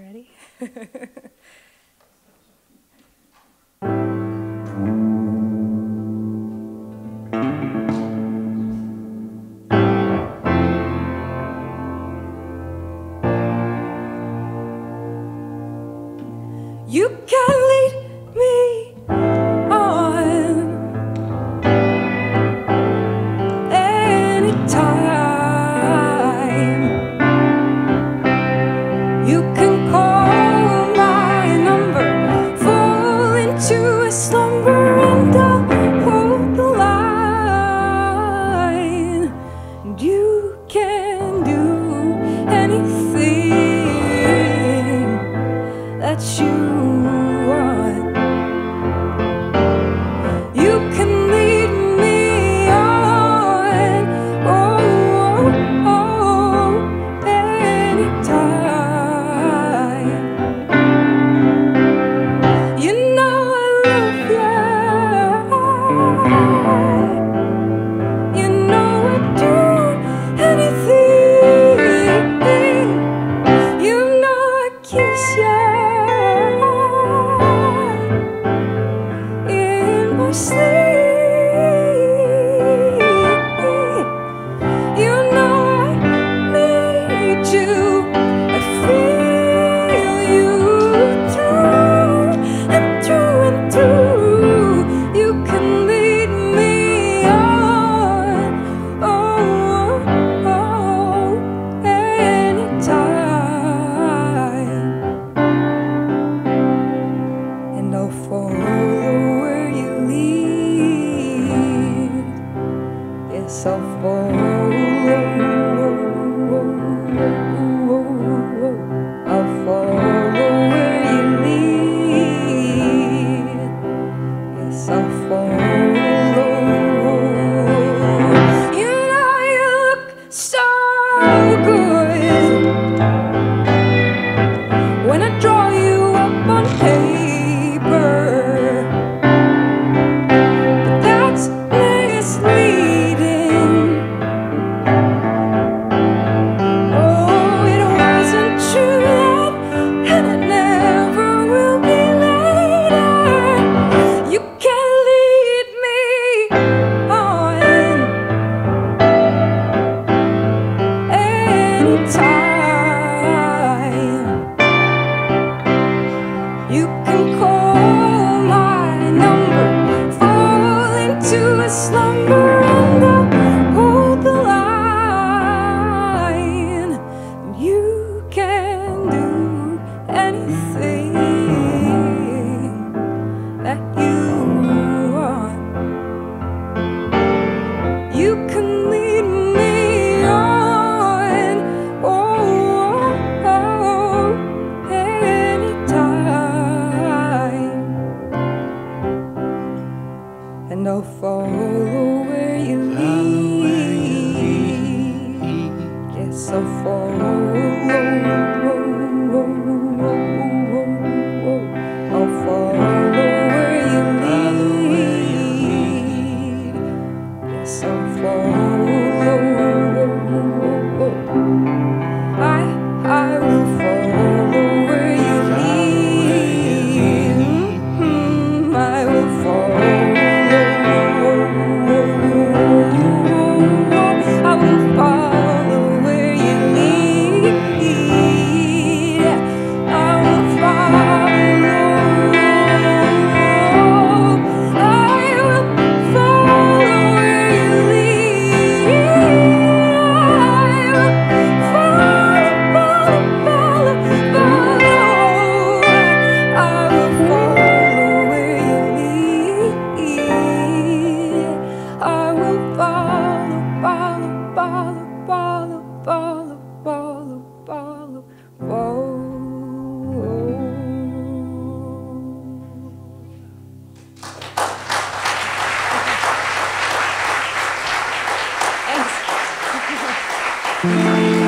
ready? You can lead me on anytime. You can call my number, fall into a slumber, and I'll hold the line. And you can do anything that you want. You can lead me on, anytime. You know I love you. You know I'd do anything. You know I'd kiss you in my sleep. You know I need you. I feel you through and through and through. You can lead me on, anytime. And I'll follow where you lead. Yes, I'll follow. I'll follow where you lead. Yes, I'll follow. You know you look so good when I draw you up on paper, but that's misleading. Oh, it wasn't true then, and it never will be later. You can lead me on anytime. You can call my number, fall into a slumber, and I'll hold the line. You can do anything that you want. You can lead me on, anytime. And I'll follow where you lead. Yes, I'll follow. I'll follow where you lead. Yes, I'll follow. I will follow where you lead. I will follow. I will follow where you lead. I will follow. I will follow where you lead. I will follow, follow. I will follow where you lead. I will follow, follow, follow, follow, follow, follow. Thanks.